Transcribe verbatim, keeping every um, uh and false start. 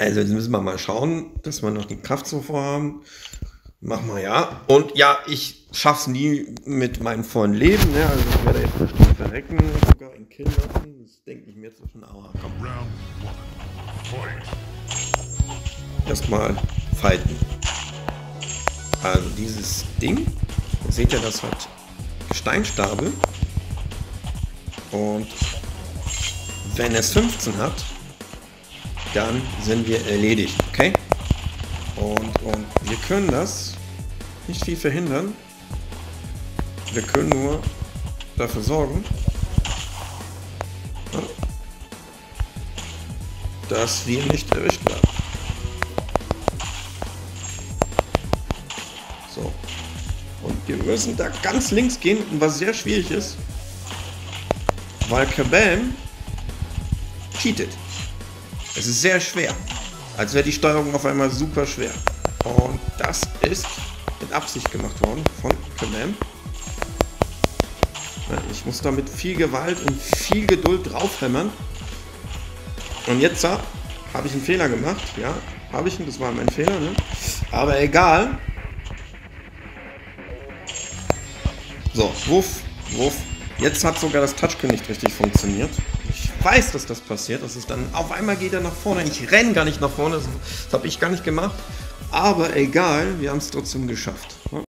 Also jetzt müssen wir mal schauen, dass wir noch die Kraft zuvor haben. Mach mal ja. Und ja, ich schaff's nie mit meinem vollen Leben. Ne? Also ich werde jetzt bestimmt verrecken, sogar einen Kill lassen. Das denke ich mir zwischen. Aua, komm. Erstmal fighten. Also dieses Ding, seht ihr, das hat Steinstabe. Und wenn es fünfzehn hat, dann sind wir erledigt, okay? Und, und wir können das nicht viel verhindern. Wir können nur dafür sorgen, dass wir nicht erwischt werden. So. Und wir müssen da ganz links gehen, was sehr schwierig ist, weil Kabam cheatet. Es ist sehr schwer, als wäre die Steuerung auf einmal super schwer. Und das ist mit Absicht gemacht worden von Kabam. Ich muss da mit viel Gewalt und viel Geduld draufhämmern. Und jetzt habe ich einen Fehler gemacht. Ja, habe ich, das war mein Fehler, ne? Aber egal. So, wuff, wuff. Jetzt hat sogar das Touchscreen nicht richtig funktioniert. Ich weiß, dass das passiert. Das ist dann auf einmal geht er nach vorne. Ich renne gar nicht nach vorne. Das, das habe ich gar nicht gemacht. Aber egal, wir haben es trotzdem geschafft.